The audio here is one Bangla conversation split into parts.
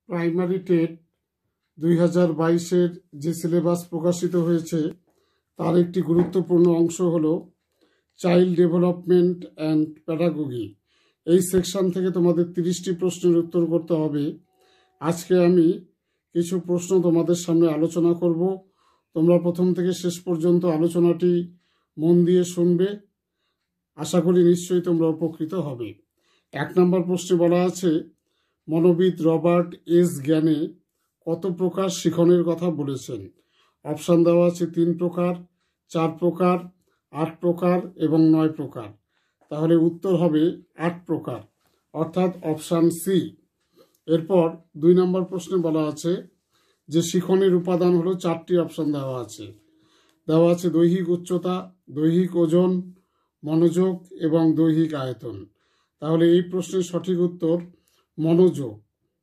প্রাইমারি টেট 2022-এর যে সিলেবাস প্রকাশিত হয়েছে তার একটি গুরুত্বপূর্ণ অংশ হলো চাইল্ড ডেভেলপমেন্ট অ্যান্ড প্যাডাগোগি। এই সেকশন থেকে তোমাদের 30টি প্রশ্নের উত্তর করতে হবে। আজকে আমি কিছু প্রশ্ন তোমাদের সামনে আলোচনা করব। তোমরা প্রথম থেকে শেষ পর্যন্ত আলোচনাটি মন দিয়ে শুনবে। আশা করি নিশ্চয়ই তোমরা উপকৃত হবে। 1 নম্বর প্রশ্নে বলা আছে, মনোবিদ রবার্ট এস জ্ঞানে কত প্রকার শিখনের কথা বলেছেন? অপশান দেওয়া আছে 3 প্রকার, 4 প্রকার, 8 প্রকার এবং 9 প্রকার। তাহলে উত্তর হবে 8 প্রকার, অর্থাৎ অপশান সি। এরপর 2 নম্বর প্রশ্নে বলা আছে যে শিখনের উপাদান হলো 4টি অপশান দেওয়া আছে দৈহিক উচ্চতা, দৈহিক ওজন, মনোযোগ এবং দৈহিক আয়তন। তাহলে এই প্রশ্নের সঠিক উত্তর মনোযোগ।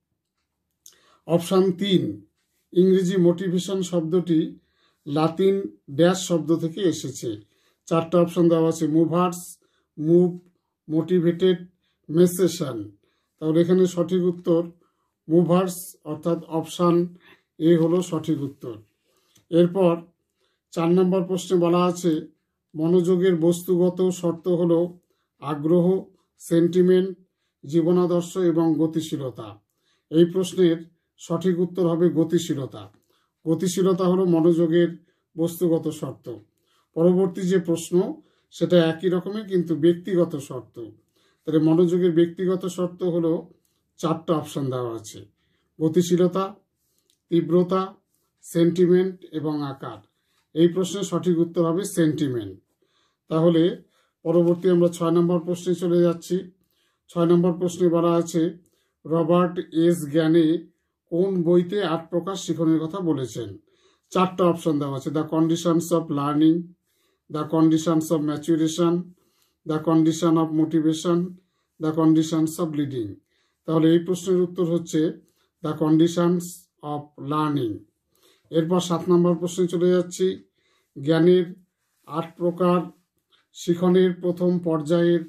অপশান 3, ইংরেজি মোটিভেশন শব্দটি লাতিন ড্যাশ শব্দ থেকে এসেছে। 4টা অপশান দেওয়া আছে মুভার্স, মুভ, মোটিভেটেড, মেসেশন। তাহলে এখানে সঠিক উত্তর মুভার্স, অর্থাৎ অপশান এ হলো সঠিক উত্তর। এরপর 4 নম্বর প্রশ্নে বলা আছে মনোযোগের বস্তুগত শর্ত হলো আগ্রহ, সেন্টিমেন্ট, জীবনাদর্শ এবং গতিশীলতা। এই প্রশ্নের সঠিক উত্তর হবে গতিশীলতা। গতিশীলতা হলো মনোযোগের বস্তুগত শর্ত। পরবর্তী যে প্রশ্ন সেটা একই রকমের কিন্তু ব্যক্তিগত শর্ত। তাহলে মনোযোগের ব্যক্তিগত শর্ত হলো 4টা অপশান দেওয়া আছে, গতিশীলতা, তীব্রতা, সেন্টিমেন্ট এবং আকার। এই প্রশ্নের সঠিক উত্তর হবে সেন্টিমেন্ট। তাহলে পরবর্তী আমরা 6 নম্বর প্রশ্নে চলে যাচ্ছি। 6 নম্বর প্রশ্নে বলা আছে রবার্ট এস জ্ঞানে কোন বইতে 8 প্রকার শিখনের কথা বলেছেন? 4টা অপশন দেওয়া আছে, the conditions of learning, the conditions of maturation, the condition of motivation, the conditions of leading. তাহলে এই প্রশ্নের উত্তর হচ্ছে দ্য কন্ডিশনস অফ লার্নিং। এরপর 7 নম্বর প্রশ্নে চলে যাচ্ছি, জ্ঞানের 8 প্রকার শিখনের প্রথম পর্যায়ের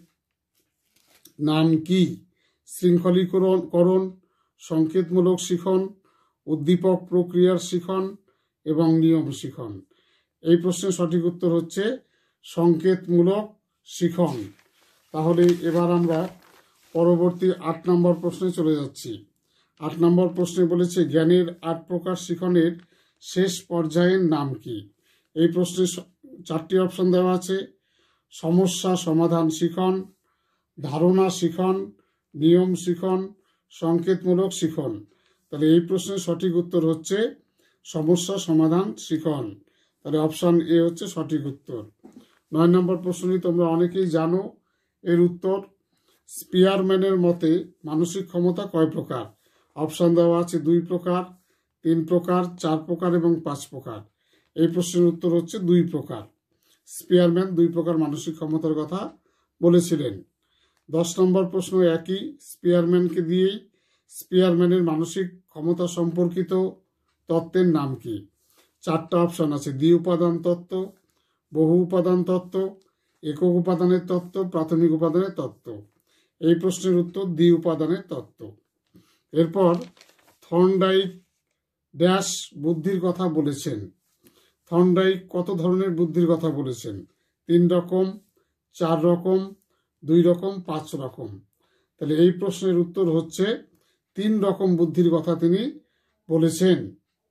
নাম কি? শৃঙ্খলীকরণ, সংকেতমূলক শিখন, উদ্দীপক প্রক্রিয়ার শিখন এবং নিয়ম শিখন। এই প্রশ্নের সঠিক উত্তর হচ্ছে সংকেতমূলক শিখন। তাহলে এবার আমরা পরবর্তী 8 নম্বর প্রশ্নে চলে যাচ্ছি। 8 নম্বর প্রশ্নে বলেছে জ্ঞানের 8 প্রকার শিখনের শেষ পর্যায়ের নাম কি? এই প্রশ্নে 4টি অপশন দেওয়া আছে, সমস্যা সমাধান শিখন, ধারণা শিখন, নিয়ম শিখন, সংকেতমূলক শিখন। তাহলে এই প্রশ্নের সঠিক উত্তর হচ্ছে সমস্যা সমাধান শিখন। তাহলে অপশান এ হচ্ছে সঠিক উত্তর। 9 নম্বর প্রশ্নটি তোমরা অনেকেই জানো, এর উত্তর স্পিয়ারম্যানের মতে মানসিক ক্ষমতা কয় প্রকার? অপশান দেওয়া আছে 2 প্রকার, 3 প্রকার, 4 প্রকার এবং 5 প্রকার। এই প্রশ্নের উত্তর হচ্ছে 2 প্রকার। স্পিয়ারম্যান 2 প্রকার মানসিক ক্ষমতার কথা বলেছিলেন। 10 নম্বর প্রশ্ন একই, স্পিয়ারম্যানকে দিয়েই। স্পিয়ারম্যানের মানসিক ক্ষমতা সম্পর্কিত তত্ত্বের নাম কি? 4টা অপশন আছে, দ্বি উপাদান তত্ত্ব, বহু উপাদান তত্ত্ব, একক উপাদানের তত্ত্ব, প্রাথমিক উপাদানের তত্ত্ব। এই প্রশ্নের উত্তর দ্বি উপাদানের তত্ত্ব। এরপর থর্নডাইক ড্যাশ বুদ্ধির কথা বলেছেন। থর্নডাইক কত ধরনের বুদ্ধির কথা বলেছেন? 3 রকম, 4 রকম, 2 রকম, 5 রকম। তাহলে এই প্রশ্নের উত্তর হচ্ছে 3 রকম বুদ্ধির কথা তিনি বলেছেন।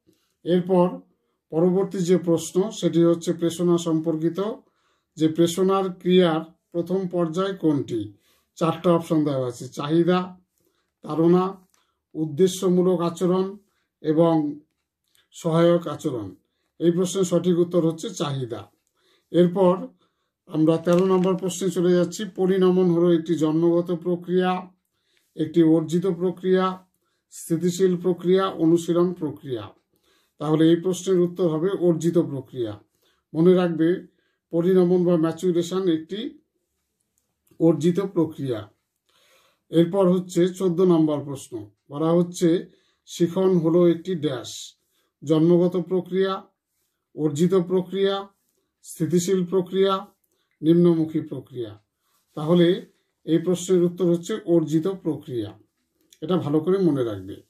এরপর পরবর্তী যে প্রশ্ন সেটি হচ্ছে প্রেষণা সম্পর্কিত, যে প্রেষণার ক্রিয়ার প্রথম পর্যায় কোনটি? 4টা অপশন দেওয়া আছে, চাহিদা, তাড়না, উদ্দেশ্যমূলক আচরণ এবং সহায়ক আচরণ। এই প্রশ্নের সঠিক উত্তর হচ্ছে চাহিদা। এরপর আমরা 13 নম্বর প্রশ্নে চলে যাচ্ছি, পরিণমন হলো একটি জন্মগত প্রক্রিয়া, একটি অর্জিত প্রক্রিয়া, স্থিতিশীল প্রক্রিয়া, অনুশীলন প্রক্রিয়া। তাহলে এই প্রশ্নের উত্তর হবে অর্জিত প্রক্রিয়া। মনে রাখবে পরিণমন বা ম্যাচুরেশন একটি অর্জিত প্রক্রিয়া। এরপর হচ্ছে 14 নম্বর প্রশ্ন, বলা হচ্ছে শিখন হলো একটি ড্যাশ, জন্মগত প্রক্রিয়া, অর্জিত প্রক্রিয়া, স্থিতিশীল প্রক্রিয়া, নিম্নমুখী প্রক্রিয়া। তাহলে এই প্রশ্নের উত্তর হচ্ছে অর্জিত প্রক্রিয়া। এটা ভালো করে মনে রাখবে।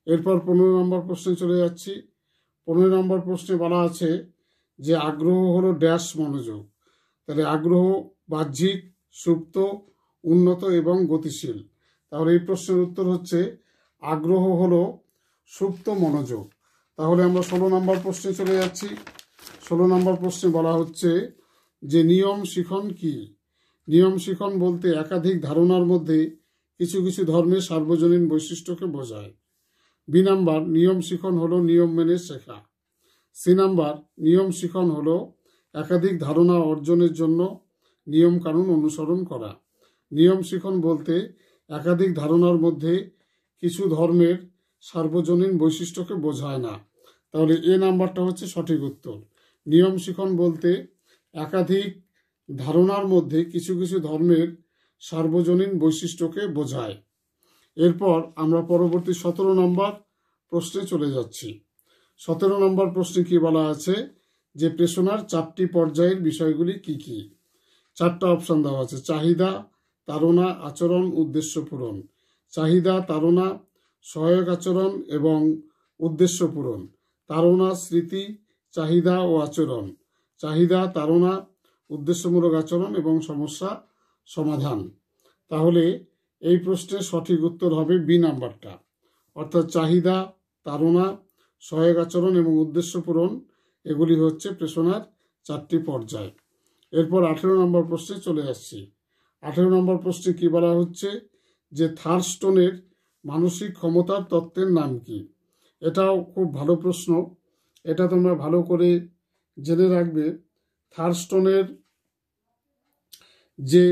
এরপর 15 নম্বর প্রশ্নে চলে যাচ্ছি। 15 নম্বর প্রশ্নে বলা আছে যে আগ্রহ হলো ড্যাশ মনোযোগ। তাহলে আগ্রহ বাহ্যিক, সুপ্ত, উন্নত এবং গতিশীল। তাহলে এই প্রশ্নের উত্তর হচ্ছে আগ্রহ হলো সুপ্ত মনোযোগ। তাহলে আমরা 16 নম্বর প্রশ্নে চলে যাচ্ছি। 16 নম্বর প্রশ্নে বলা হচ্ছে যে নিয়ম শিখন কি? নিয়ম শিখন বলতে একাধিক ধারণার মধ্যে কিছু কিছু ধর্মের সার্বজনীন বৈশিষ্ট্যকে বোঝায়। বি নাম্বার, নিয়ম শিখন হলো নিয়ম মেনে শেখা। সি নাম্বার, নিয়ম শিখন হলো একাধিক ধারণা অর্জনের জন্য নিয়ম কানুন অনুসরণ করা। নিয়ম শিখন বলতে একাধিক ধারণার মধ্যে কিছু ধর্মের সার্বজনীন বৈশিষ্ট্যকে বোঝায় না। তাহলে এ নাম্বারটা হচ্ছে সঠিক উত্তর। নিয়ম শিখন বলতে একাধিক ধারণার মধ্যে কিছু কিছু ধর্মের সার্বজনীন বৈশিষ্ট্যকে বোঝায়। এরপর আমরা পরবর্তী 17 নম্বর প্রশ্নে চলে যাচ্ছি। 17 নম্বর প্রশ্নে কি বলা আছে যে প্রেষণার 4টি পর্যায়ের বিষয়গুলি কি কি? 4টা অপশন দেওয়া আছে: চাহিদা, তাড়না, আচরণ, উদ্দেশ্য পূরণ। চাহিদা, তাড়না, সহায়ক আচরণ এবং উদ্দেশ্য পূরণ। তাড়না, স্মৃতি, চাহিদা ও আচরণ। চাহিদা, তাড়না, উদ্দেশ্যমূলক আচরণ এবং সমস্যা সমাধান। তাহলে এই প্রশ্নের সঠিক উত্তর হবে বি নাম্বারটা, অর্থাৎ চাহিদা, তাড়না, সহায়ক আচরণ এবং উদ্দেশ্য পূরণ, এগুলি হচ্ছে প্রেষণার 4টি পর্যায়। এরপর 18 নম্বর প্রশ্নে চলে আসছি। 18 নম্বর প্রশ্নে কি বলা হচ্ছে যে থার্স্টনের মানসিক ক্ষমতার তত্ত্বের নাম কি? এটাও খুব ভালো প্রশ্ন, এটা তোমরা ভালো করে জেনে রাখবে। থার্স্টনের যে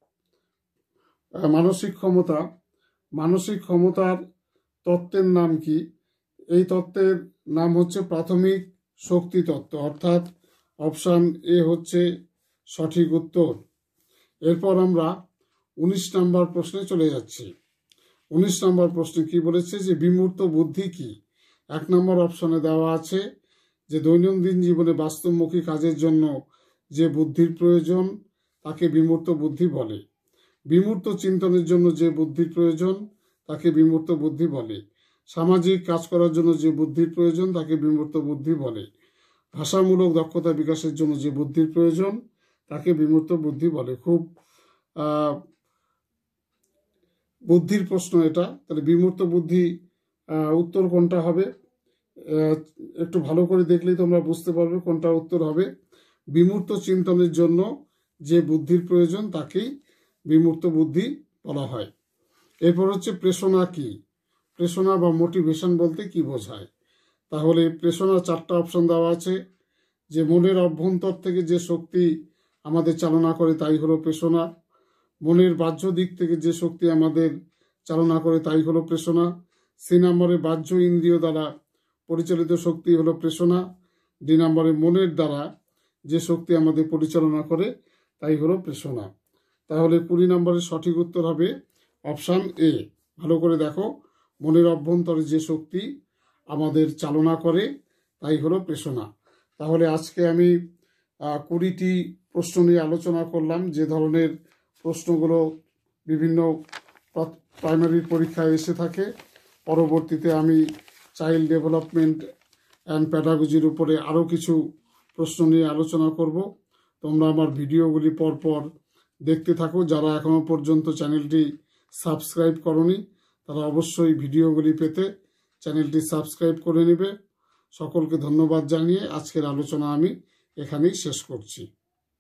মানসিক ক্ষমতার তত্ত্বের নাম কি? এই তত্ত্বের নাম হচ্ছে প্রাথমিক শক্তি তত্ত্ব, অর্থাৎ অপশান এ হচ্ছে সঠিক উত্তর। এরপর আমরা 19 নম্বর প্রশ্নে চলে যাচ্ছি। 19 নম্বর প্রশ্নে কি বলেছে যে বিমূর্ত বুদ্ধি কি? 1 নম্বর অপশনে দেওয়া আছে যে দৈনন্দিন জীবনে বাস্তবমুখী কাজের জন্য যে বুদ্ধির প্রয়োজন তাকে বিমূর্ত বুদ্ধি বলে। বিমূর্ত চিন্তনের জন্য যে বুদ্ধির প্রয়োজন তাকে বিমূর্ত বুদ্ধি বলে। সামাজিক কাজ করার জন্য যে বুদ্ধির প্রয়োজন তাকে বিমূর্ত বুদ্ধি বলে। ভাষামূলক দক্ষতা বিকাশের জন্য যে বুদ্ধির প্রয়োজন তাকে বিমূর্ত বুদ্ধি বলে। খুব বুদ্ধির প্রশ্ন এটা। তাহলে বিমূর্ত বুদ্ধি উত্তর কোনটা হবে? একটু ভালো করে দেখলেই তোমরা বুঝতে পারবে কোনটা উত্তর হবে। বিমূর্ত চিন্তনের জন্য যে বুদ্ধির প্রয়োজন তাকেই বিমূর্ত বুদ্ধি বলা হয়। এরপর হচ্ছে প্রেষণা কি? প্রেষণা বা মোটিভেশন বলতে কি বোঝায়? তাহলে প্রেষণা 4টা অপশন দেওয়া আছে যে মনের অভ্যন্তর থেকে যে শক্তি আমাদের চালনা করে তাই হলো প্রেষণা। মনের বাহ্য দিক থেকে যে শক্তি আমাদের চালনা করে তাই হলো প্রেষণা। সি নম্বরে বাহ্য ইন্দ্রিয় দ্বারা পরিচালিত শক্তি হলো প্রেষণা। ডি নম্বরে মনের দ্বারা যে শক্তি আমাদের পরিচালনা করে তাই হলো প্রেষণা। তাহলে 20 নম্বরের সঠিক উত্তর হবে অপশান এ। ভালো করে দেখো, মনের অভ্যন্তরে যে শক্তি আমাদের চালনা করে তাই হলো প্রেষণা। তাহলে আজকে আমি 20টি প্রশ্ন নিয়ে আলোচনা করলাম, যে ধরনের প্রশ্নগুলো বিভিন্ন প্রাইমারি পরীক্ষায় এসে থাকে। পরবর্তীতে আমি চাইল্ড ডেভেলপমেন্ট অ্যান্ড প্যাডাগজির উপরে আরও কিছু প্রশ্ন নিয়ে আলোচনা করব। তোমরা আমার ভিডিওগুলি পরপর দেখতে থাকো। যারা এখনো পর্যন্ত চ্যানেলটি সাবস্ক্রাইব করনি তারা অবশ্যই ভিডিওগুলি পেতে চ্যানেলটি সাবস্ক্রাইব করে নেবে। সকলকে ধন্যবাদ জানিয়ে আজকের আলোচনা আমি এখানেই শেষ করছি।